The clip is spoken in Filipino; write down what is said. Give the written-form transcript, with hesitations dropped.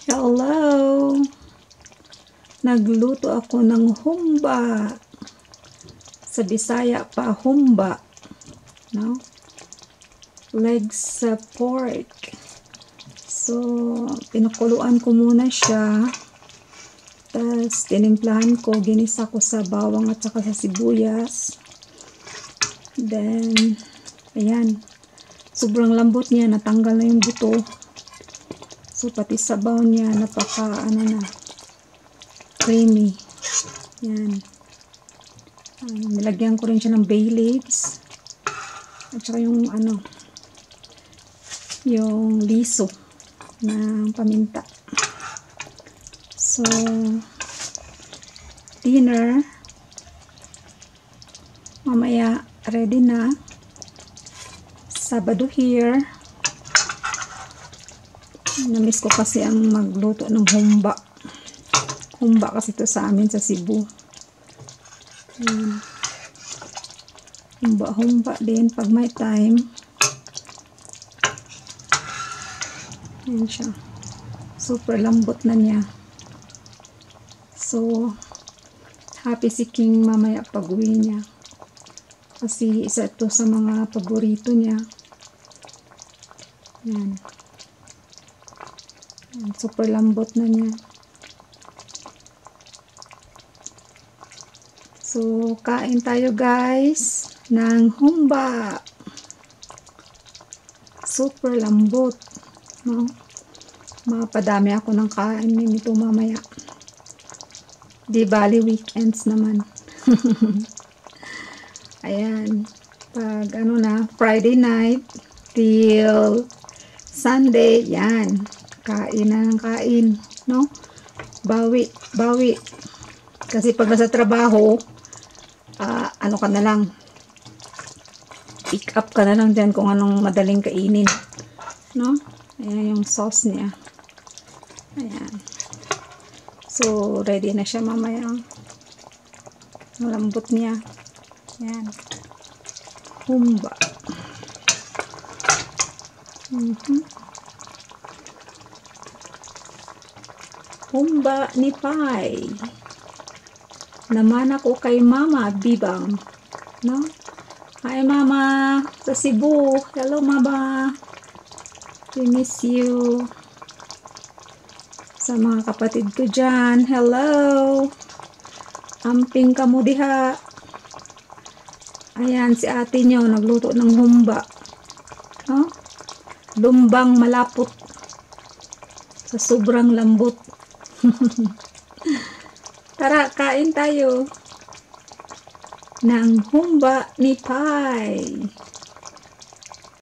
Hello! Nagluto ako ng humba. Sa Bisaya pa, humba. No? Legs sa pork. So, pinakuluan ko muna siya. Tapos, tinimplahan ko, ginisa ko sa bawang at saka sa sibuyas. Then, ayan. Sobrang lambot niya, natanggal na yung buto. So, pati sabaw niya, creamy. Yan. Nilagyan ko rin siya ng bay leaves. At saka yung, yung liso na paminta. So, dinner. Mamaya, ready na. Sabado here. Namiss ko kasi ang magluto ng humba. Humba kasi ito sa amin sa Cebu. Humba din pag may time. Ayan siya. Super lambot na niya. So, happy si King mamaya pag uwi niya. Kasi isa ito sa mga paborito niya. Yan. Super lambot na niya. So, kain tayo guys ng humba. Super lambot. No? Mapadami ako ng kain nito mamaya. Di bali weekends naman. Ayan. Pag Friday night till Sunday, yan. Kain na ng kain, no? Bawi. Kasi pag nasa trabaho, ka na lang. Pick up ka na lang dyan kung anong madaling kainin. No? Ayan yung sauce niya. Ayan. So, ready na siya mamaya. Malambot niya. Ayan. Humba. Humba ni Pai. Naman ako kay Mama Bibang. No? Hi Mama sa Cebu. Hello Mama. We miss you. Sa mga kapatid ko dyan. Hello. Amping ka mo diha. Ayan si ate nyo nagluto ng humba. No? Lumbang malapot. Sa sobrang lambot. Tara, kain tayo ng humba ni Pai.